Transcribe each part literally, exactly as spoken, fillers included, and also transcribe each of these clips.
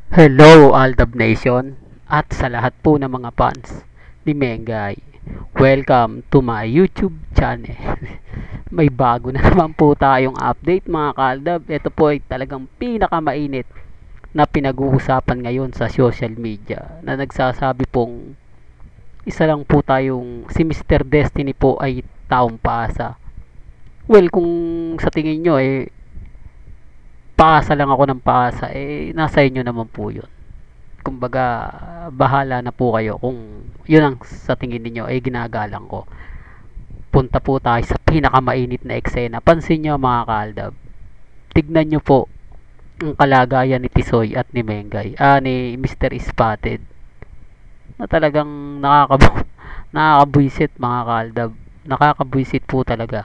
Hello Aldab Nation at sa lahat po ng mga fans ni Mengay. Welcome to my YouTube channel. May bago na naman po tayong update mga kaaldab. Ito po ay talagang pinakamainit na pinag-uusapan ngayon sa social media na nagsasabi pong isa lang po tayong si mister Destiny po ay taong paasa. Well, kung sa tingin nyo eh paasa lang ako ng paasa, eh nasa inyo naman po yun. Kumbaga, bahala na po kayo kung yun ang sa tingin niyo ay ginagalang ko. Punta po tayo sa pinakamainit na eksena. Pansin nyo mga kaaldab, tignan nyo po ang kalagayan ni Tisoy at ni Mengay, ah ni mister Spotted, na talagang nakakabu nakakabwisit mga kaaldab. Nakakabwisit po talaga.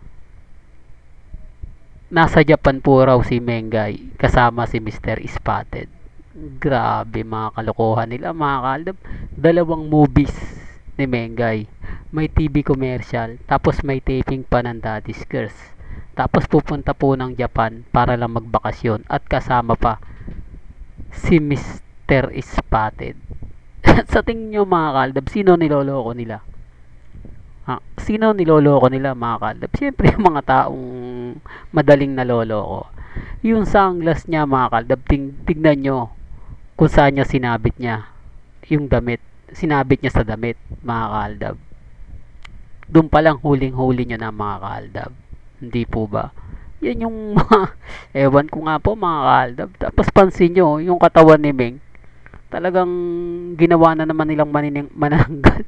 Nasa Japan po raw si Mengay kasama si mister Spotted. Grabe mga kalokohan nila mga kaaldab. Dalawang movies ni Mengay. May T V commercial, tapos may taping pa ng Daddy's Curse. Tapos pupunta po ng Japan para lang magbakasyon at kasama pa si mister Spotted. Sa tingin nyo mga kaaldab, sino niloloko nila? Ha? Sino niloloko nila mga kaaldab? Siyempre yung mga taong madaling naloloko. Yung sunglass niya mga kaaldab, ting tignan nyo kung saan niya sinabit niya yung damit. Sinabit niya sa damit mga kaaldab. Doon pa lang huling-huli niya na mga kaaldab. Hindi po ba? Yan yung mga ewan ko nga po mga kaaldab. Tapos pansin nyo, yung katawan ni Meng, talagang ginawa na naman nilang manining, mananggal.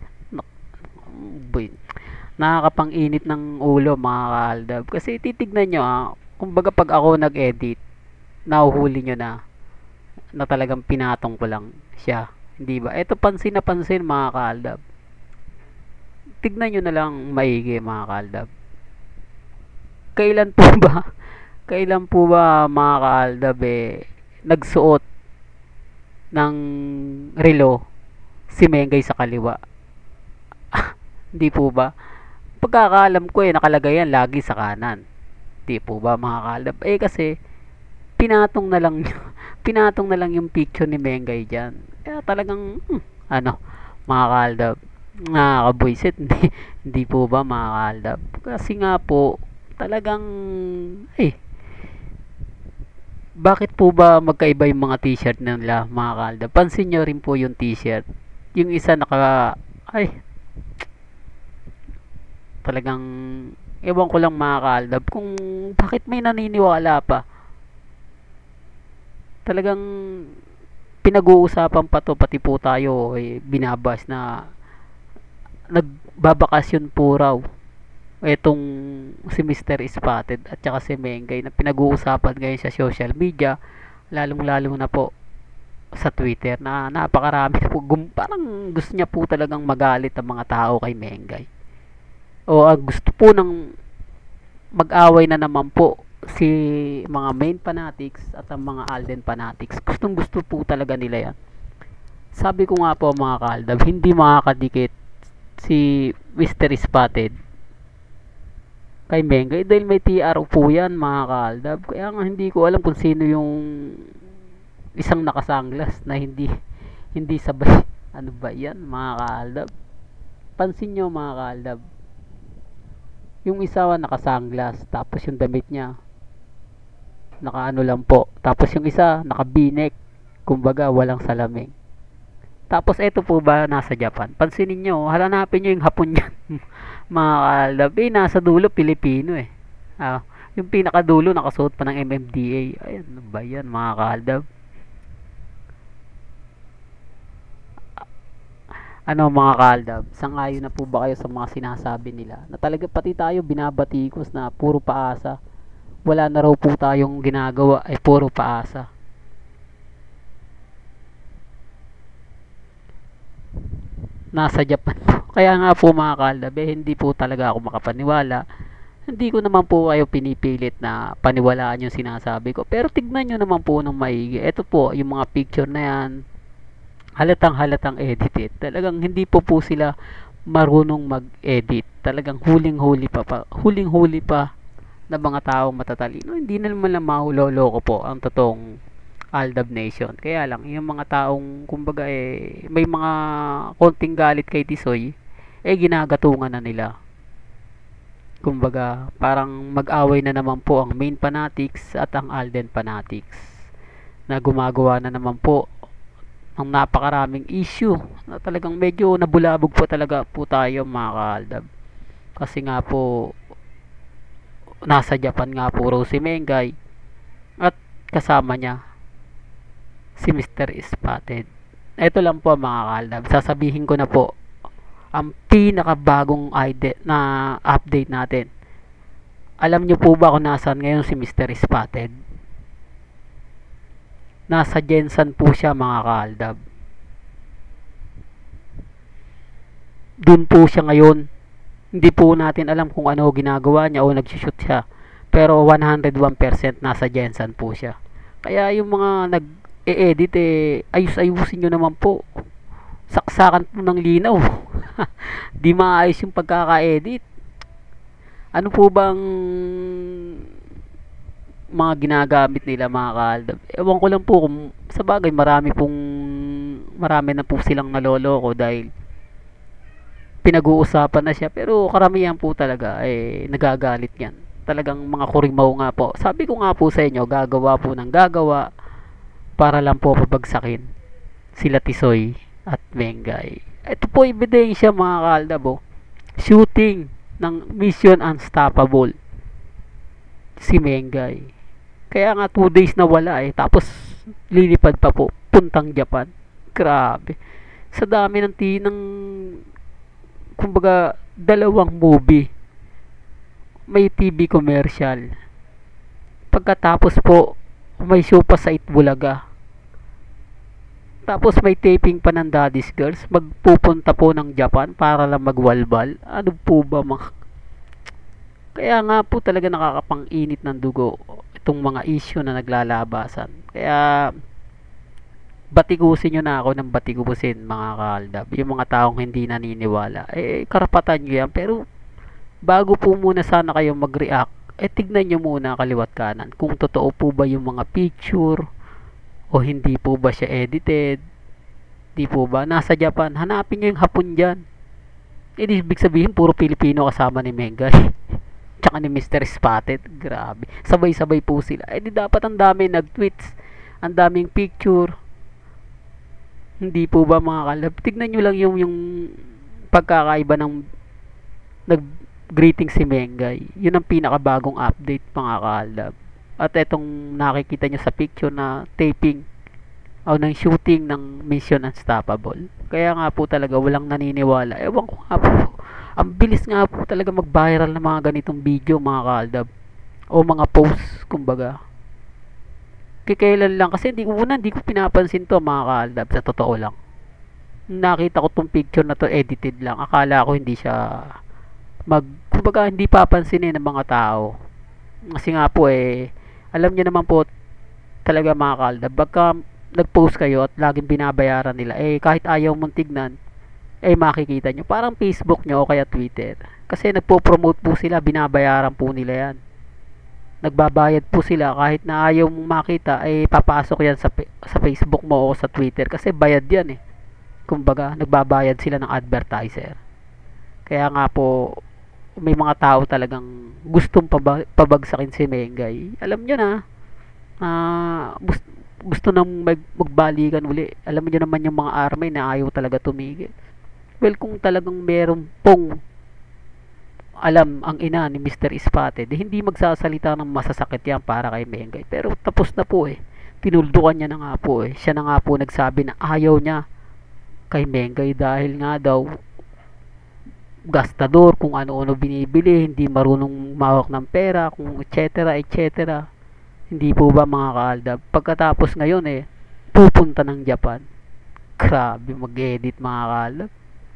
Boy, nakakapang-init ng ulo mga kaaldab. Kasi titignan nyo ah, kumbaga pag ako nag-edit, nahuhuli nyo na na talagang pinatong ko lang siya. Hindi ba? Ito pansin na pansin mga kaaldab. Tignan nyo na lang maigi mga kaaldab. Kailan po ba? Kailan po ba mga kaaldab eh nagsuot ng relo si Mengay sa kaliwa? Hindi po ba? Pagkakaalam ko eh nakalagay yan lagi sa kanan. Hindi po ba mga kaaldab? Eh kasi pinatong na lang pinatong na lang yung picture ni Mengay diyan. Kaya talagang hmm, ano mga kaaldab, nakakabuisit. hindi, hindi po ba mga kaaldab? Kasi nga po talagang eh bakit po ba magkaiba yung mga t-shirt nila mga kaaldab? Pansin nyo rin po yung t-shirt. Yung isa naka ay talagang ewan ko lang mga kaaldab kung bakit may naniniwala pa. Talagang pinag-uusapan pa to, pati po tayo eh, binabas na nagbabakasyon po raw etong si mister Spotted at saka si Mengay, na pinag-uusapan ngayon sa social media, lalong lalo na po sa Twitter, na napakarami na po gum, parang gusto niya po talagang magalit ang mga tao kay Mengay, o uh, gusto po ng mag-away na naman po si mga main fanatics at ang mga Alden fanatics. Gustong gusto po talaga nila yan. Sabi ko nga po mga kaaldab, hindi makakadikit si mister Spotted kay Mengay dahil may T R po yan mga kaaldab. Kaya nga hindi ko alam kung sino yung isang nakasanglas na hindi hindi sabay. Ano ba yan mga kaaldab? Pansin nyo mga kaaldab, yung isa nakasanglas, tapos yung damit niya nakaano lang po, tapos yung isa nakabinek, kumbaga walang salamin. Tapos eto po ba nasa Japan? Pansinin nyo, halanapin nyo yung hapon yan. Mga kalab, eh nasa dulo Pilipino eh. Ah, yung pinakadulo nakasuot pa ng M M D A. Ayan, ano ba yan mga kalab? Ano mga kaldab, sangayon na po ba kayo sa mga sinasabi nila na talaga pati tayo binabatikos na puro paasa, wala na raw po tayong ginagawa ay puro paasa? Nasa Japan po. Kaya nga po mga kaldab, eh, hindi po talaga ako makapaniwala. Hindi ko naman po kayo pinipilit na paniwalaan yung sinasabi ko, pero tignan nyo naman po ng maigi. Ito po yung mga picture na yan, halatang halatang edited. Talagang hindi po po sila marunong mag-edit. Talagang huling-huli pa, pa huling-huli pa na mga taong matatalino. Hindi na naman lang mahuloloko po ang totoong Aldab Nation. Kaya lang, yung mga taong, kumbaga eh, may mga konting galit kay Tisoy, eh ginagatungan na nila. Kumbaga, parang mag-away na naman po ang main fanatics at ang Alden fanatics na gumagawa na naman po ng napakaraming issue na talagang medyo nabulabog po talaga po tayo mga kaaldab. Kasi nga po, nasa Japan nga po raw si Mengay at kasama niya si mister Spotted. Ito lang po mga kaaldab, sasabihin ko na po ang pinakabagong ide- na update natin. Alam nyo po ba kung nasaan ngayon si mister Spotted? Nasa Jensen po siya mga kaaldab. Doon po siya ngayon. Hindi po natin alam kung ano ginagawa niya o nagsushoot siya. Pero one hundred one percent nasa Jensen po siya. Kaya yung mga nag-e-edit eh, ayus-ayusin nyo naman po. Saksakan po ng linaw. Di maayos yung pagkaka-edit. Ano po bang mga ginagamit nila mga kaaldab? Ewan ko lang po kung sa bagay marami pong marami na po silang naloloko dahil pinag-uusapan na siya, pero karamihan po talaga eh nagagalit yan. Talagang mga kurimaw nga po. Sabi ko nga po sa inyo, gagawa po ng gagawa para lang po pabagsakin sila Tisoy at Mengay. Ito po ebidensya mga kaaldab, oh. Shooting ng Mission Unstoppable si Mengay. Kaya nga two days na wala eh, tapos lilipad pa po puntang Japan. Grabe. Sa dami ng tinang, kumbaga, dalawang movie, may T V commercial, pagkatapos po may show pa sa Itbulaga, tapos may taping pa ng Daddy's Girls, magpupunta po ng Japan para lang magwalbal. Ano po ba mga... Kaya nga po talaga nakakapang-init ng dugo itong mga issue na naglalabasan. Kaya batikusin nyo na ako ng batikusin mga kaaldab, yung mga taong hindi naniniwala. Eh karapatan nyo yan, pero bago po muna sana kayo mag-react, eh tignan nyo muna kaliwat kanan kung totoo po ba yung mga picture o hindi po ba siya edited. Di po ba nasa Japan, hanapin nyo yung hapon dyan. Eh di ibig sabihin puro Pilipino kasama ni Mengay tsaka ni mister Spotted. Grabe, sabay-sabay po sila. Eh di dapat ang dami nag-tweets, ang daming picture. Hindi po ba mga kalab? Tignan nyo lang yung, yung pagkakaiba ng nag-greeting si Mengay. Yun ang pinakabagong update mga kalab. At etong nakikita nyo sa picture na taping o ng shooting ng Mission Unstoppable. Kaya nga po talaga walang naniniwala. Ewan ko nga po. Ang bilis nga po talaga mag-viral ng mga ganitong video mga kalab. O mga posts, kumbaga. Kikailan lang kasi hindi ko una hindi ko pinapansin to mga kaaldab, sa totoo lang. Nakita ko tong picture na to edited lang, akala ko hindi siya mag, kumbaga hindi papansinin ng mga tao. Kasi nga po eh alam niyo naman po talaga mga kaaldab, pagka nag-post kayo at laging binabayaran nila, eh kahit ayaw mong tignan, eh makikita nyo parang Facebook nyo o kaya Twitter, kasi nagpo-promote po sila, binabayaran po nila yan, nagbabayad po sila. Kahit na ayaw mong makita ay papasok yan sa, sa Facebook mo o sa Twitter kasi bayad yan eh. Kumbaga nagbabayad sila ng advertiser. Kaya nga po may mga tao talagang gustong paba, pabagsakin si Mengay. Alam nyo na uh, gusto, gusto nang mag, magbalikan uli. Alam nyo naman yung mga army na ayaw talaga tumigil. Well, kung talagang meron pong alam ang ina ni mister Spotted, eh, hindi magsasalita ng masasakit yan para kay Mengay. Pero tapos na po eh. Tinuldukan niya na nga po eh. Siya na nga po nagsabi na ayaw niya kay Mengay dahil nga daw gastador, kung ano-ano binibili, hindi marunong mawak ng pera, kung et cetera et cetera. Hindi po ba mga kaaldab? Pagkatapos ngayon eh, pupunta ng Japan. Grabe mag-edit mga kaaldab.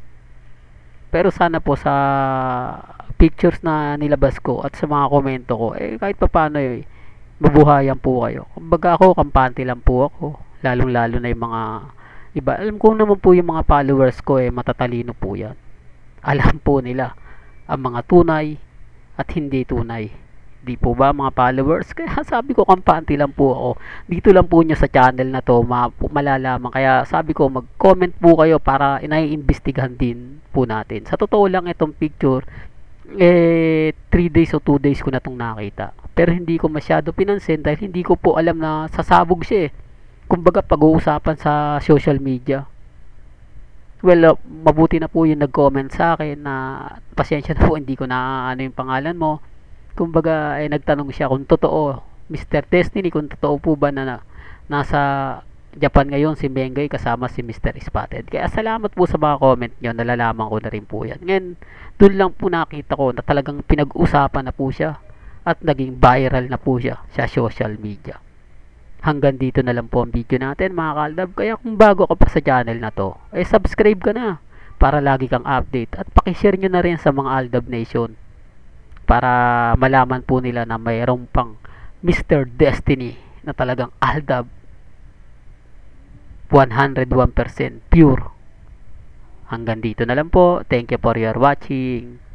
Pero sana po sa pictures na nilabas ko at sa mga komento ko, eh kahit pa paano eh, mabuhayan po kayo. Kumbaga ako, kampante lang po ako. Lalong lalo na yung mga iba. Alam ko naman po yung mga followers ko eh, matatalino po yan. Alam po nila ang mga tunay at hindi tunay Di po ba mga followers? Kaya sabi ko kampante lang po ako. Dito lang po nyo sa channel na to ma malalaman. Kaya sabi ko mag-comment po kayo para inaiimbestigahan din po natin. Sa totoo lang itong picture, eh three days o two days ko na itong nakita. Pero hindi ko masyado pinansin dahil hindi ko po alam na sasabog siya eh. Kumbaga pag-uusapan sa social media. Well, uh, mabuti na po yung nag-comment sa akin na pasensya na po hindi ko na ano yung pangalan mo. Kumbaga ay nagtanong siya kung totoo, mister Destiny, kung totoo po ba na, na nasa Japan ngayon si Mengay kasama si mister Spotted. Kaya salamat po sa mga comment nyo, nalalaman ko na rin po yan. Ngayon, dun lang po nakita ko na talagang pinag-usapan na po siya at naging viral na po siya sa social media. Hanggang dito na lang po ang video natin mga kaldab. Kaya kung bago ka pa sa channel na to, eh subscribe ka na para lagi kang update. At pakishare nyo na rin sa mga Aldab Nation para malaman po nila na mayroong pang mister Destiny na talagang Aldab one hundred one percent pure. Hanggang dito na lang po. Thank you for your watching.